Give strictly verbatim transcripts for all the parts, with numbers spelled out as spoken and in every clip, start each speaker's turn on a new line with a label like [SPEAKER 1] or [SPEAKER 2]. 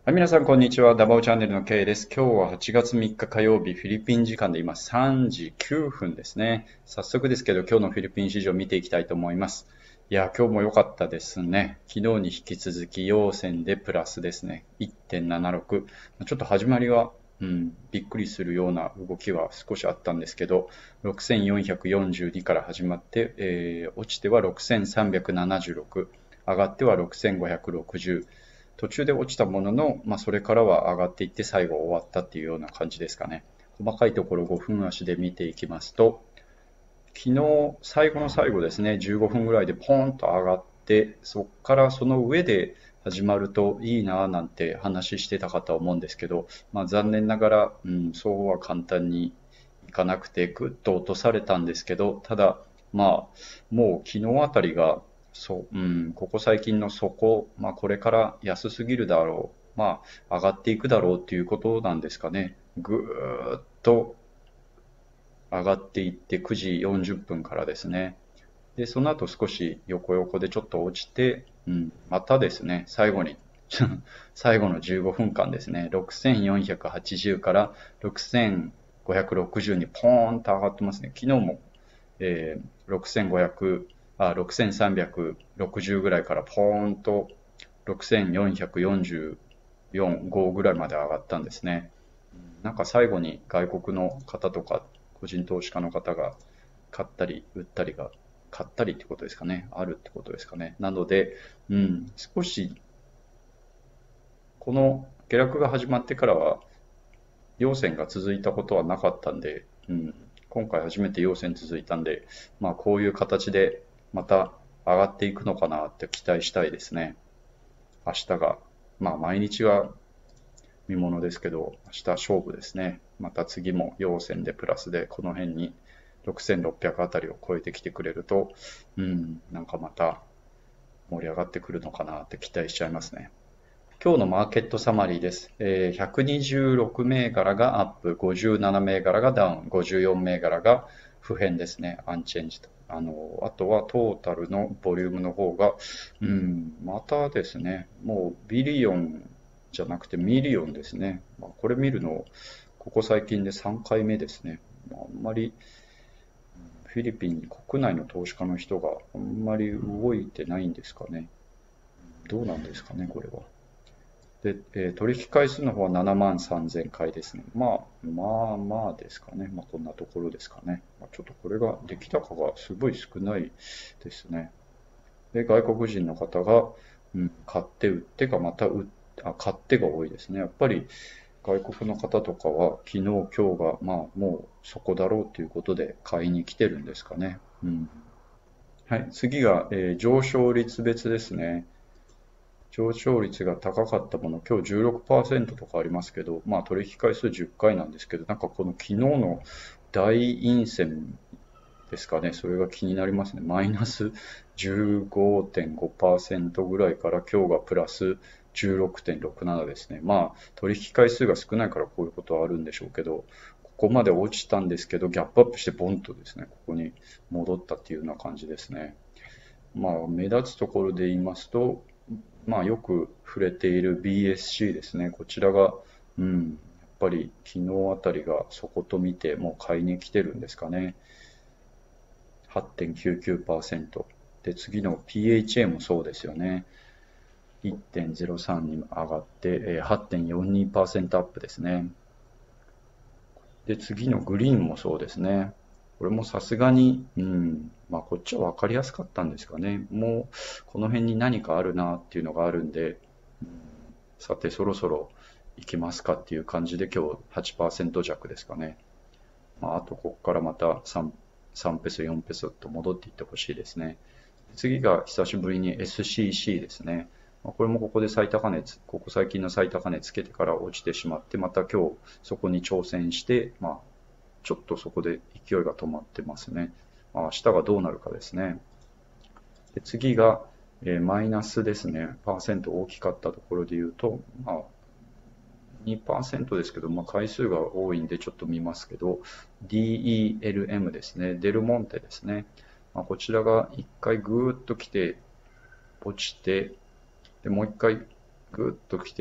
[SPEAKER 1] はい、皆さん、こんにちは。ダバオチャンネルの K です。今日ははちがつみっか火曜日、フィリピン時間で今さんじきゅうふんですね。早速ですけど、今日のフィリピン市場を見ていきたいと思います。いや、今日も良かったですね。昨日に引き続き、陽線でプラスですね。いってんななろく。ちょっと始まりは、うん、びっくりするような動きは少しあったんですけど、ろくせんよんひゃくよんじゅうにから始まって、えー落ちてはろくせんさんびゃくななじゅうろく、上がってはろくせんごひゃくろくじゅう、途中で落ちたものの、まあ、それからは上がっていって最後終わったっていうような感じですかね。細かいところごふん足で見ていきますと、昨日最後の最後ですね、じゅうごふんぐらいでポーンと上がって、そこからその上で始まるといいなぁなんて話してたかと思うんですけど、まあ、残念ながら、うん、そうは簡単にいかなくて、ぐっと落とされたんですけど、ただ、まあ、もう昨日あたりが、そう、うん、ここ最近の底、まあ、これから安すぎるだろう、まあ、上がっていくだろうっていうことなんですかね。ぐーっと上がっていってくじよんじゅっぷんからですね。で、その後少し横横でちょっと落ちて、うん、またですね、最後に、最後のじゅうごふんかんですね、ろくせんよんひゃくはちじゅうからろくせんごひゃくろくじゅうにポーンと上がってますね。昨日も、えー、ろくせんごひゃく、あ、ろくせんさんびゃくろくじゅうぐらいからポーンとろくせんよんひゃくよんじゅうよん、ごぐらいまで上がったんですね。なんか最後に外国の方とか個人投資家の方が買ったり売ったりが、買ったりってことですかね。あるってことですかね。なので、うん、少しこの下落が始まってからは陽線が続いたことはなかったんで、うん、今回初めて陽線続いたんで、まあこういう形でまた上がっていくのかなって期待したいですね。明日が、まあ毎日は見ものですけど、明日勝負ですね。また次も陽線でプラスで、この辺にろくせんろっぴゃくあたりを超えてきてくれると、うん、なんかまた盛り上がってくるのかなって期待しちゃいますね。今日のマーケットサマリーです。えー、ひゃくにじゅうろく銘柄がアップ、ごじゅうなな銘柄がダウン、ごじゅうよん銘柄が不変ですね。アンチェンジと。あの、あとはトータルのボリュームの方が、うん、またですね、もうビリオンじゃなくてミリオンですね。まあ、これ見るの、ここ最近でさんかいめですね。まあ、あんまりフィリピンに国内の投資家の人があんまり動いてないんですかね。どうなんですかね、これは。で、えー取引回数の方はななまんさんぜんかいですね。まあ、まあまあですかね。まあ、こんなところですかね。まあ、ちょっとこれが、出来高がすごい少ないですね。で、外国人の方が、うん、買って売ってがまた売っあ、買ってが多いですね。やっぱり外国の方とかは、昨日、今日が、まあ、もうそこだろうということで買いに来てるんですかね。うん。はい。次が、えー上昇率別ですね。上昇率が高かったもの、今日じゅうろくパーセントとかありますけど、まあ取引回数じゅっかいなんですけど、なんかこの昨日の大陰線ですかね、それが気になりますね。マイナスじゅうごてんごパーセントぐらいから今日がプラスじゅうろくてんろくななですね。まあ取引回数が少ないからこういうことはあるんでしょうけど、ここまで落ちたんですけど、ギャップアップしてボンとですね、ここに戻ったっていうような感じですね。まあ目立つところで言いますと、まあ、よく触れている ビーエスシー ですね。こちらが、うん、やっぱり昨日あたりがそこと見て、もう買いに来てるんですかね。はちてんきゅうきゅうパーセント。で、次の ピーエイチエー もそうですよね。いってんゼロさん に上がって、えーはちてんよんにパーセント アップですね。で、次のグリーンもそうですね。これもさすがに、うん、まあこっちは分かりやすかったんですかね。もうこの辺に何かあるなっていうのがあるんで、さてそろそろ行きますかっていう感じで今日はちパーセント弱ですかね。まあ、あとここからまた 3, 3ペソ、よんペソと戻っていってほしいですね。次が久しぶりに エスシーシー ですね。まあこれもここで最高値つ、ここ最近の最高値つけてから落ちてしまって、また今日そこに挑戦して、まあ、ちょっとそこで勢いが止まってますね。まあ、明日がどうなるかですね。で次が、えーマイナスですね。パーセント大きかったところで言うと、まあ、にパーセントですけど、まあ、回数が多いんでちょっと見ますけど、ディーイーエルエム ですね。デルモンテですね。まあ、こちらがいっかいぐーっと来て、落ちて、で、もう一回ぐーっと来て、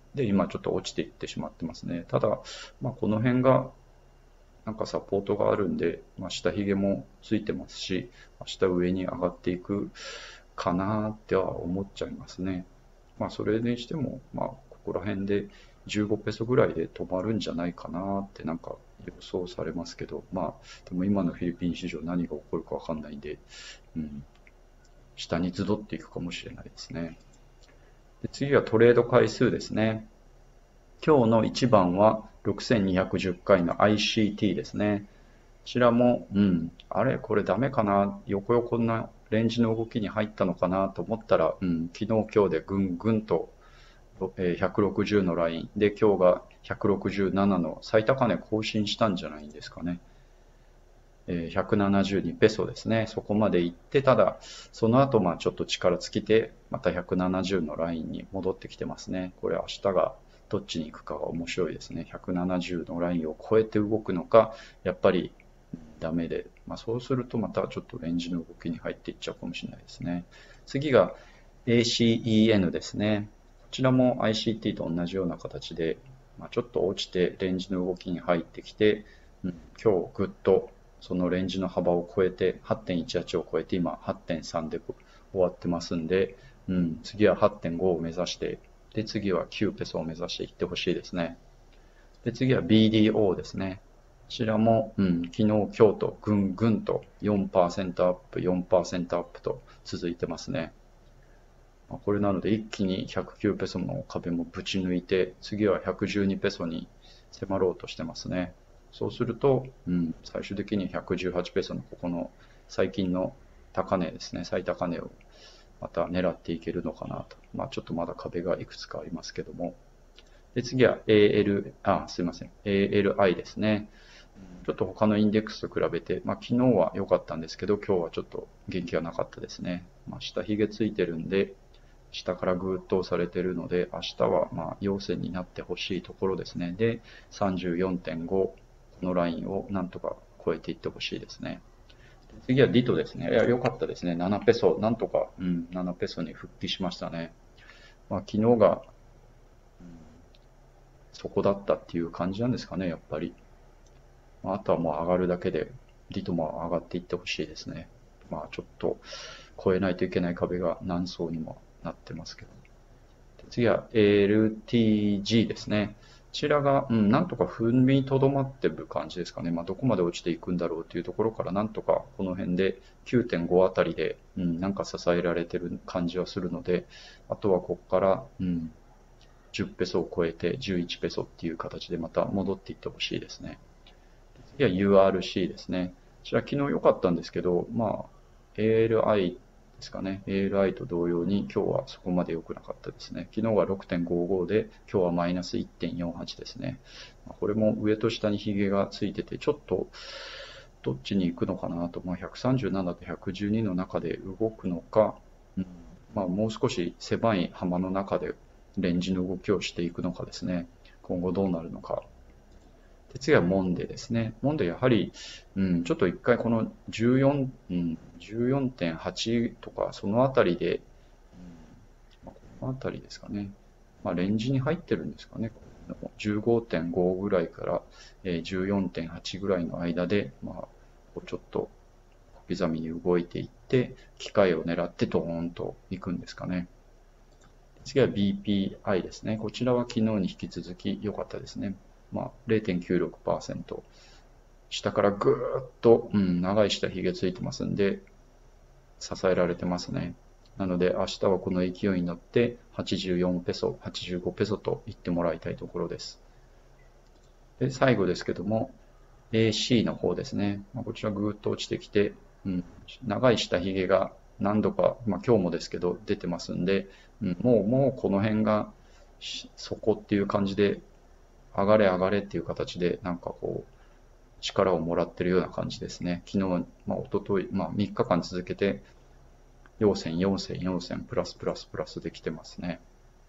[SPEAKER 1] で、今ちょっと落ちていってしまってますね。ただ、まあ、この辺が、なんかサポートがあるんで、まあ、下髭もついてますし、明日上に上がっていくかなっては思っちゃいますね。まあ、それにしても、まあ、ここら辺でじゅうごペソぐらいで止まるんじゃないかなってなんか予想されますけど、まあ、でも今のフィリピン市場何が起こるかわかんないんで、うん、下に集っていくかもしれないですね。で、次はトレード回数ですね。今日のいちばんはろくせんにひゃくじゅっかいの アイシーティー ですね。こちらも、うん、あれこれダメかな、横横なレンジの動きに入ったのかなと思ったら、うん、昨日今日でぐんぐんとひゃくろくじゅうのラインで、今日がひゃくろくじゅうななの最高値更新したんじゃないんですかね。ひゃくななじゅうにペソですね。そこまで行って、ただ、その後、まあちょっと力尽きて、またひゃくななじゅうのラインに戻ってきてますね。これ明日がどっちに行くかが面白いですね。ひゃくななじゅうのラインを超えて動くのか、やっぱりダメで、まあそうするとまたちょっとレンジの動きに入っていっちゃうかもしれないですね。次が エーシーイーエヌ ですね。こちらも アイシーティー と同じような形で、まあ、ちょっと落ちてレンジの動きに入ってきて、うん、今日ぐっとそのレンジの幅を超えて はちてんいちはち を超えて今 はちてんさん で終わってますんで、うん、次は はちてんご を目指して、で次はきゅうペソを目指していってほしいですね。で次は ビーディーオー ですね。こちらも、うん、昨日、今日とぐんぐんと よんパーセント アップ、よんパーセント アップと続いてますね。これなので一気にひゃくきゅうペソの壁もぶち抜いて、次はひゃくじゅうにペソに迫ろうとしてますね。そうすると、うん、最終的にひゃくじゅうはちペソのここの最近の高値ですね、最高値をまた狙っていけるのかなと。まあちょっとまだ壁がいくつかありますけども。で、次は エーエル、あ、すいません、エーエルアイ ですね。ちょっと他のインデックスと比べて、まあ昨日は良かったんですけど、今日はちょっと元気がなかったですね。まあ下髭ついてるんで、下からぐーっと押されているので、明日はまあ陽線になってほしいところですね。で、さんじゅうよんてんご、このラインをなんとか超えていってほしいですね。次はディトですね。いや、良かったですね。ななペソ、なんとか、うん、ななペソに復帰しましたね。まあ、昨日が、うん、そこだったっていう感じなんですかね、やっぱり。まあ、あとはもう上がるだけで、ディトも上がっていってほしいですね。まあ、ちょっと超えないといけない壁が何層にもなってますけど。次は エルティージー ですね。こちらが、うん、なんとか踏みとどまってる感じですかね。まあ、どこまで落ちていくんだろうというところから、なんとかこの辺で きゅうてんご あたりで、うん、なんか支えられてる感じはするので、あとはここから、うん、じゅうペソを超えてじゅういちペソっていう形でまた戻っていってほしいですね。次は ユーアールシー ですね。こちら昨日良かったんですけど、まあ、エーエルアイ ですかね。エーエルアイ と同様に今日はそこまで良くなかったですね。昨日は ろくてんごご で、今日はマイナス いってんよんはち ですね。これも上と下にヒゲがついてて、ちょっとどっちに行くのかなと、まあ、ひゃくさんじゅうななとひゃくじゅうにの中で動くのか、うん、まあ、もう少し狭い幅の中でレンジの動きをしていくのかですね。今後どうなるのか。で次はモンデですね。モンデやはり、うん、ちょっと一回このじゅうよん、うん、じゅうよんてんはちとかそのあたりで、うんまあ、このあたりですかね。まあ、レンジに入ってるんですかね。じゅうごてんご ぐらいから、えー、じゅうよんてんはちぐらいの間で、まあ、こうちょっと小刻みに動いていって、機械を狙ってドーンと行くんですかね。次は ビーピーアイ ですね。こちらは昨日に引き続き良かったですね。まあ、れいてんきゅうろくパーセント。下からぐーっと、うん、長い下髭ついてますんで、支えられてますね。なので、明日はこの勢いに乗って、はちじゅうよんペソ、はちじゅうごペソと言ってもらいたいところです。で、最後ですけども、エーシー の方ですね。まあ、こちらぐーっと落ちてきて、うん、長い下髭が何度か、まあ、今日もですけど出てますんで、うん、もう、もうこの辺が底っていう感じで、上がれ上がれっていう形で、なんかこう、力をもらってるような感じですね。昨日、まあ、一昨日、まあ、みっかかん続けて、陽線、陽線、陽線、プラスプラスプラスできてますね。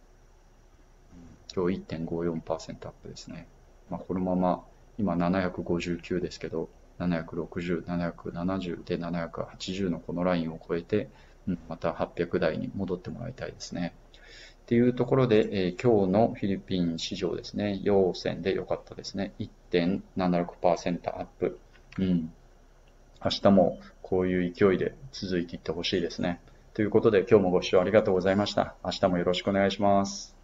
[SPEAKER 1] 今日 いってんごよんパーセント アップですね。まあ、このまま、今ななひゃくごじゅうきゅうですけど、ななひゃくろくじゅう、ななひゃくななじゅうでななひゃくはちじゅうのこのラインを超えて、うん、またはっぴゃく台に戻ってもらいたいですね。 っていうところで、えー今日のフィリピン市場ですね、陽線で良かったですね。いってんななろくパーセント アップ。うん。明日もこういう勢いで続いていってほしいですね。ということで今日もご視聴ありがとうございました。明日もよろしくお願いします。